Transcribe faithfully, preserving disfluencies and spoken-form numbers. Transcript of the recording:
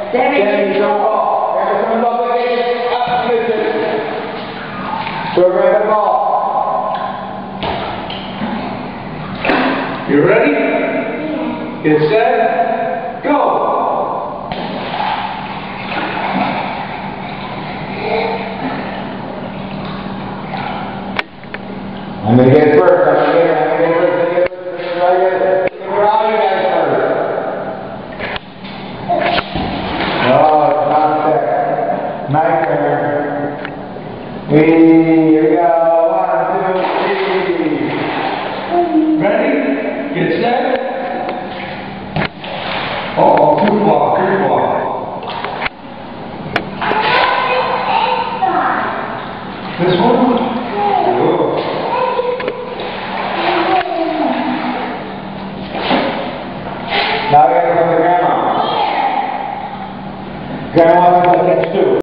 Sammy, Sammy, jump off. Grab the ball again. Up, miss it. So grab the ball. You ready? Get set. Go. I'm going to get it first. I'm going to get it. I'm going to get it first. Take it first. Take it right here. Take it all you guys first. Oh, it's not fair. My turn. We, here we go. One, two, three. Ready? Get set. Uh-oh, too far, too far. This one? Now we got to go to grandma. Grandma wants to catch two.